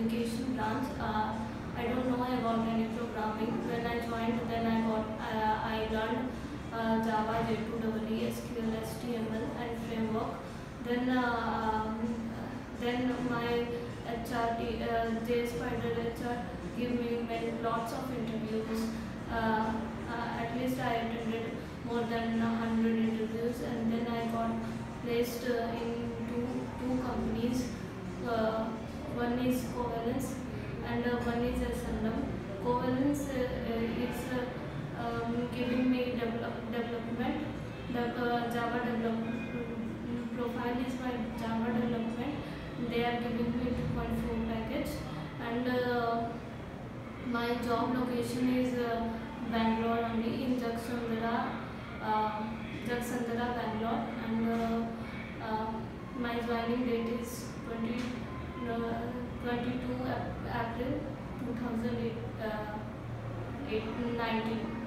communication branch. I don't know about any programming. When I joined, then I learned Java, J2EE, SQL, HTML, and framework. Then my Jspider HR give me lots of interviews. At least I attended more than 100 interviews, and then I got placed in two companies. One is Covalence and one is Sandam. Covalence is giving me development. The Java development profile is my Java development. They are giving me 2.4 package, and my job location is Bangalore only, in Jagsandara, Bangalore, and my joining date is 22 April 2019.